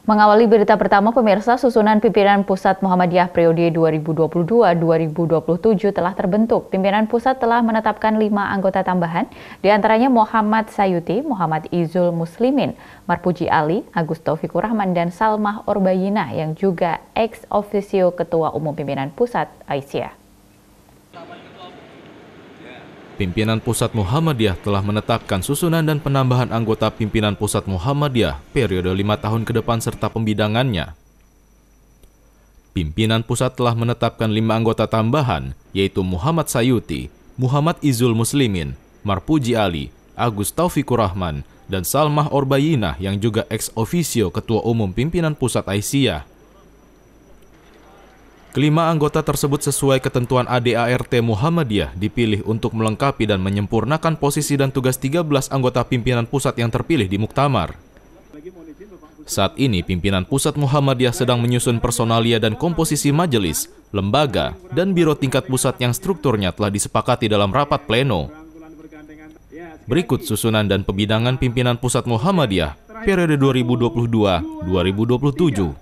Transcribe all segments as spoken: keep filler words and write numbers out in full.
Mengawali berita pertama, pemirsa, susunan pimpinan pusat Muhammadiyah periode dua ribu dua puluh dua sampai dua ribu dua puluh tujuh telah terbentuk. Pimpinan pusat telah menetapkan lima anggota tambahan, diantaranya Muhammad Sayuti, Muhammad Izul Muslimin, Marpuji Ali, Agus Taufikur Rahman, dan Salmah Orbayinah yang juga ex officio Ketua Umum Pimpinan Pusat Aisyah. Pimpinan Pusat Muhammadiyah telah menetapkan susunan dan penambahan anggota Pimpinan Pusat Muhammadiyah periode lima tahun ke depan serta pembidangannya. Pimpinan Pusat telah menetapkan lima anggota tambahan, yaitu Muhammad Sayuti, Muhammad Izul Muslimin, Marpuji Ali, Agus Taufikur Rahman, dan Salmah Orbayinah yang juga ex officio Ketua Umum Pimpinan Pusat Aisyah. Kelima anggota tersebut sesuai ketentuan A D A R T Muhammadiyah dipilih untuk melengkapi dan menyempurnakan posisi dan tugas tiga belas anggota pimpinan pusat yang terpilih di Muktamar. Saat ini pimpinan pusat Muhammadiyah sedang menyusun personalia dan komposisi majelis, lembaga, dan biro tingkat pusat yang strukturnya telah disepakati dalam rapat pleno. Berikut susunan dan pembidangan pimpinan pusat Muhammadiyah periode dua ribu dua puluh dua sampai dua ribu dua puluh tujuh.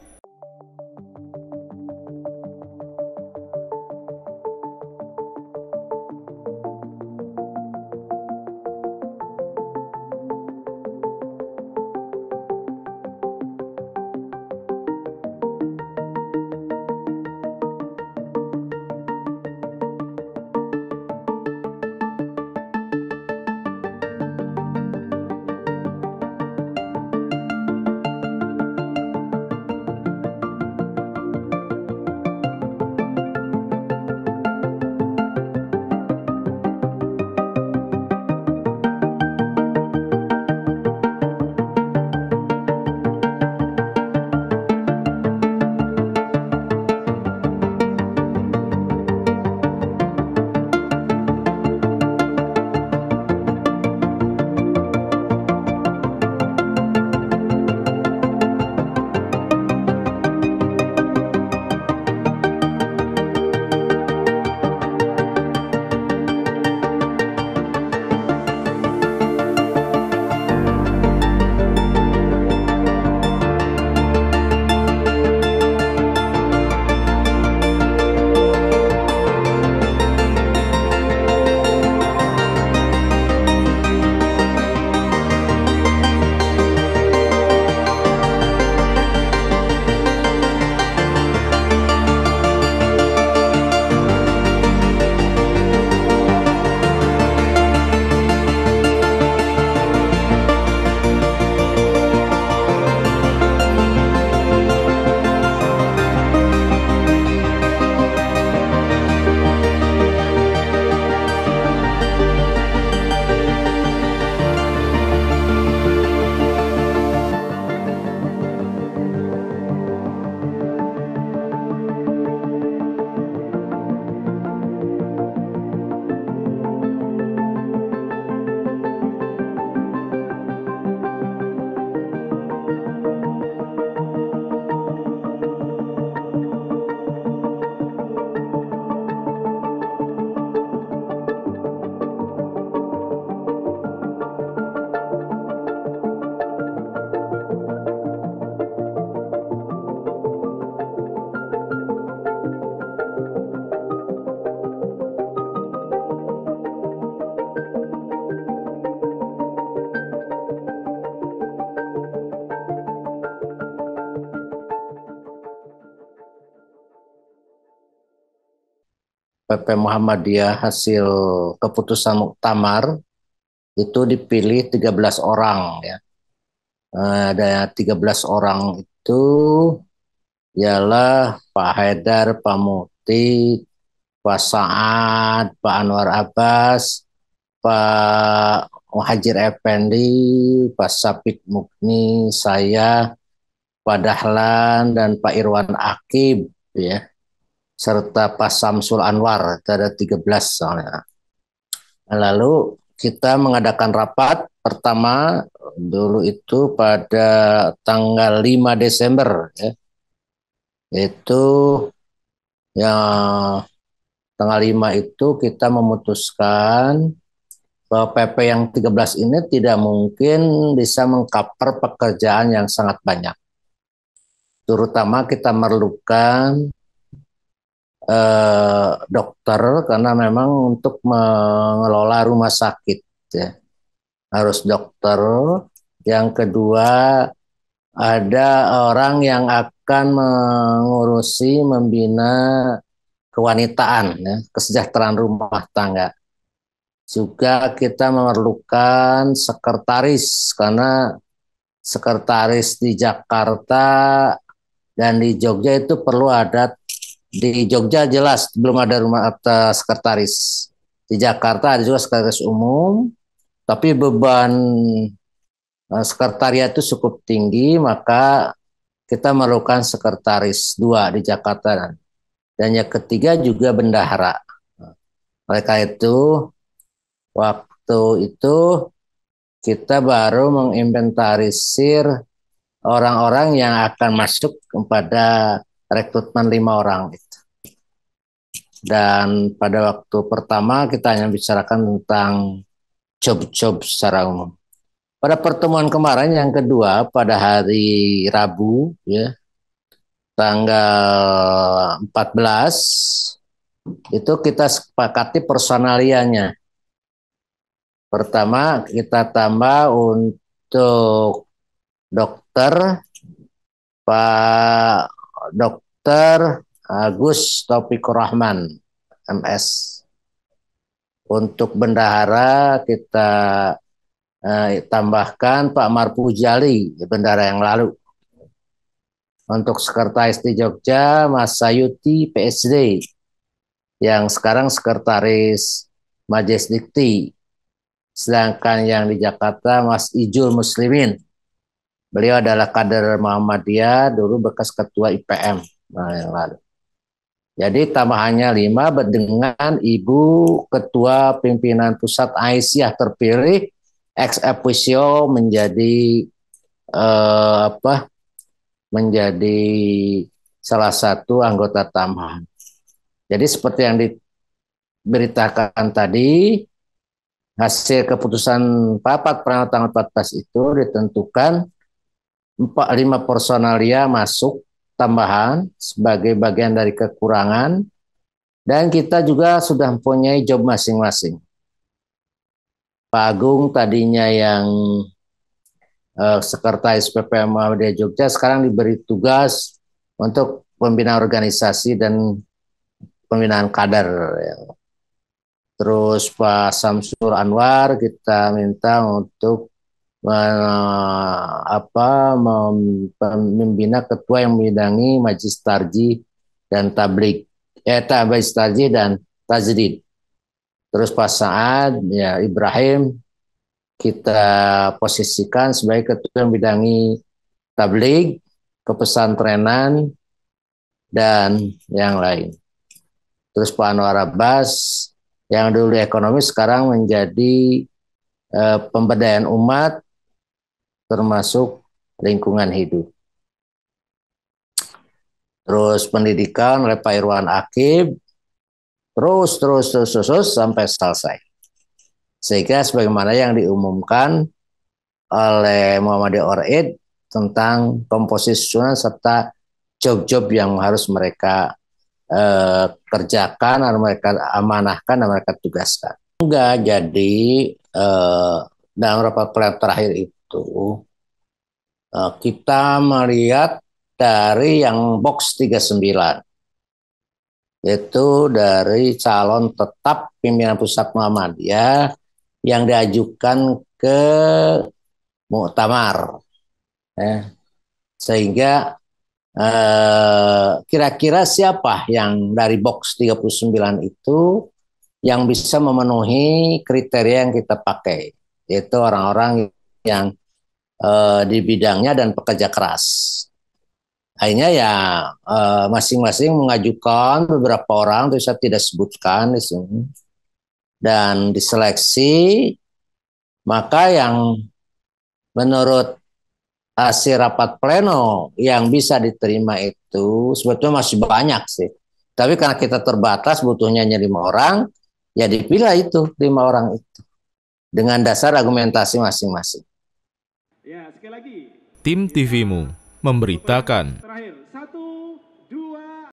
P P Muhammadiyah hasil keputusan muktamar itu dipilih tiga belas orang ya. Ada tiga belas orang itu ialah Pak Haidar, Pak Muti, Pak Saad, Pak Anwar Abbas, Pak Muhajir Effendi, Pak Sapik Mukni, saya, Pak Dahlan, dan Pak Irwan Akib ya, serta Pak Samsul Anwar, ada tiga belas soalnya. Lalu kita mengadakan rapat pertama dulu itu pada tanggal lima Desember ya. Itu yang tanggal lima itu kita memutuskan bahwa P P yang tiga belas ini tidak mungkin bisa mengcover pekerjaan yang sangat banyak. terutama kita memerlukan eh, dokter karena memang untuk mengelola rumah sakit ya, harus dokter. Yang kedua, ada orang yang akan mengurusi, membina kewanitaan, ya, kesejahteraan rumah tangga. Juga kita memerlukan sekretaris karena sekretaris di Jakarta dan di Jogja itu perlu ada. Di Jogja jelas belum ada rumah atas sekretaris. Di Jakarta ada juga sekretaris umum, tapi beban uh, sekretariat itu cukup tinggi, maka kita memerlukan sekretaris dua di Jakarta. Dan yang ketiga juga bendahara. Mereka itu waktu itu kita baru menginventarisir orang-orang yang akan masuk kepada rekrutmen lima orang. Dan pada waktu pertama kita hanya bicarakan tentang job-job secara umum. Pada pertemuan kemarin yang kedua pada hari Rabu ya, tanggal empat belas itu kita sepakati personalianya. Pertama kita tambah untuk dokter Pak Dokter Agus Taufikur Rahman M S. Untuk bendahara kita eh, tambahkan Pak Marpujali, bendahara yang lalu. Untuk sekretaris di Jogja Mas Sayuti P S D, yang sekarang sekretaris Majelis Dikti. Sedangkan yang di Jakarta Mas Ijul Muslimin. Beliau adalah kader Muhammadiyah, dulu bekas ketua I P M. Nah, yang lalu. Jadi tambahannya lima dengan Ibu Ketua Pimpinan Pusat Aisyah terpilih ex officio menjadi eh, apa? Menjadi salah satu anggota tambahan. Jadi seperti yang diberitakan tadi, hasil keputusan Rapat Pleno tanggal empat belas itu ditentukan empat lima personalia masuk tambahan sebagai bagian dari kekurangan, dan kita juga sudah mempunyai job masing-masing. Pak Agung tadinya yang eh, sekretaris P P M Muhammadiyah Jogja sekarang diberi tugas untuk pembinaan organisasi dan pembinaan kader. Terus Pak Samsul Anwar kita minta untuk Uh, apa membina ketua yang membidangi Majlis Tarjih dan Tablik, eh Majlis Tarjih dan Tajdid. Terus Pak Saad ya Ibrahim kita posisikan sebagai ketua yang membidangi Tablik, kepesantrenan dan yang lain. Terus Pak Anwar Abbas yang dulu ekonomi sekarang menjadi eh, pemberdayaan umat termasuk lingkungan hidup. Terus pendidikan oleh Pak Irwan Akib, terus, terus, terus, terus, terus sampai selesai. Sehingga sebagaimana yang diumumkan oleh Muhammadiyah Oraid tentang komposisi susunan serta job-job yang harus mereka eh, kerjakan, harus mereka amanahkan, dan mereka tugaskan. Enggak, jadi eh, dalam rapat pleno terakhir itu kita melihat dari yang box tiga puluh sembilan, itu dari calon tetap pimpinan pusat Muhammadiyah yang diajukan ke muktamar, ya. Sehingga kira-kira eh, siapa yang dari box tiga puluh sembilan itu yang bisa memenuhi kriteria yang kita pakai, yaitu orang-orang yang di bidangnya dan pekerja keras. Akhirnya ya masing-masing mengajukan beberapa orang, itu saya tidak sebutkan di sini, dan diseleksi. Maka yang menurut hasil rapat pleno yang bisa diterima itu sebetulnya masih banyak sih. Tapi karena kita terbatas butuhnya hanya lima orang, ya dipilih itu lima orang itu dengan dasar argumentasi masing-masing. Tim T V-mu memberitakan. dua,